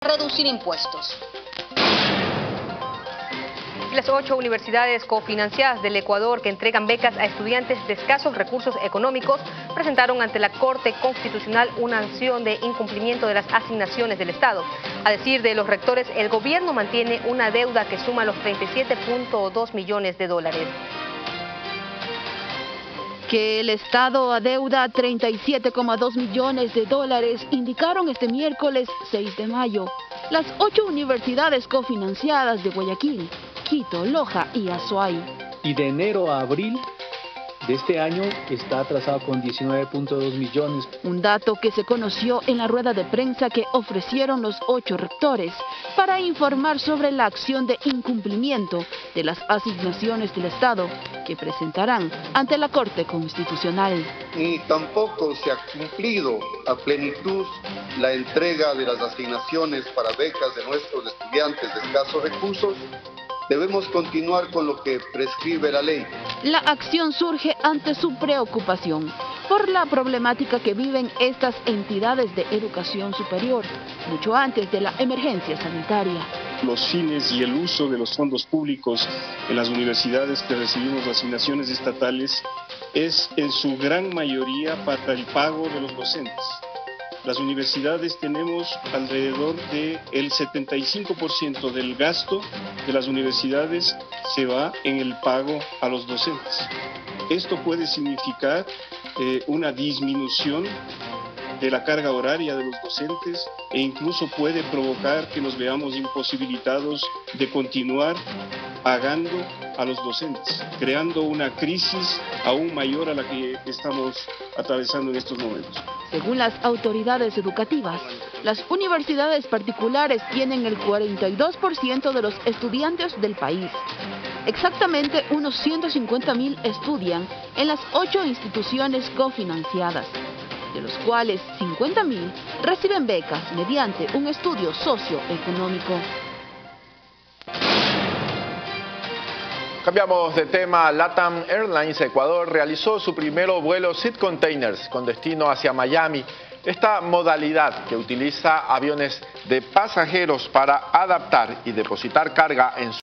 reducir impuestos. Las 8 universidades cofinanciadas del Ecuador que entregan becas a estudiantes de escasos recursos económicos presentaron ante la Corte Constitucional una acción de incumplimiento de las asignaciones del Estado. A decir de los rectores, el gobierno mantiene una deuda que suma los 37.2 millones de dólares. Que el Estado adeuda 37,2 millones de dólares, indicaron este miércoles 6 de mayo las 8 universidades cofinanciadas de Guayaquil, Quito, Loja y Azuay. Y de enero a abril de este año está atrasado con 19.2 millones. Un dato que se conoció en la rueda de prensa que ofrecieron los 8 rectores para informar sobre la acción de incumplimiento de las asignaciones del Estado que presentarán ante la Corte Constitucional. Ni tampoco se ha cumplido a plenitud la entrega de las asignaciones para becas de nuestros estudiantes de escasos recursos. Debemos continuar con lo que prescribe la ley. La acción surge ante su preocupación por la problemática que viven estas entidades de educación superior, mucho antes de la emergencia sanitaria. Los fines y el uso de los fondos públicos en las universidades que recibimos asignaciones estatales es en su gran mayoría para el pago de los docentes. Las universidades tenemos alrededor del 75% del gasto de las universidades se va en el pago a los docentes. Esto puede significar una disminución de la carga horaria de los docentes e incluso puede provocar que nos veamos imposibilitados de continuar pagando a los docentes, creando una crisis aún mayor a la que estamos atravesando en estos momentos. Según las autoridades educativas, las universidades particulares tienen el 42% de los estudiantes del país. Exactamente unos 150.000 estudian en las 8 instituciones cofinanciadas, de los cuales 50.000 reciben becas mediante un estudio socioeconómico. Cambiamos de tema. LATAM Airlines Ecuador realizó su primer vuelo Seat Containers con destino hacia Miami. Esta modalidad, que utiliza aviones de pasajeros para adaptar y depositar carga en